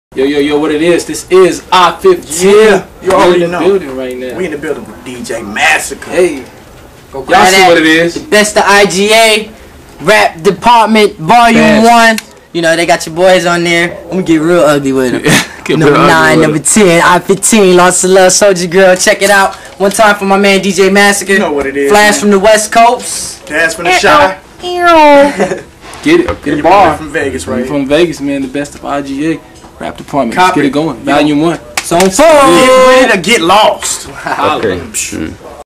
Yo, what it is? This is I15. Yeah, you already know. Building right now. We in the building with DJ Massacre. Hey, y'all see what it is? That's the IGA Rap Department Volume 1. You know, they got your boys on there. I'm gonna get real ugly with them. Number 9, number 10, I15, Lost of Love, Soldier Girl. Check it out. One time for my man DJ Massacre. You know what it is. Flash from the West Coast. Dance from the Shy. Get it. Get a bar. From Vegas, right? From Vegas, man. The best of IGA Rap Department. Let's get it going. Volume 1. So on Get ready to get lost. Okay.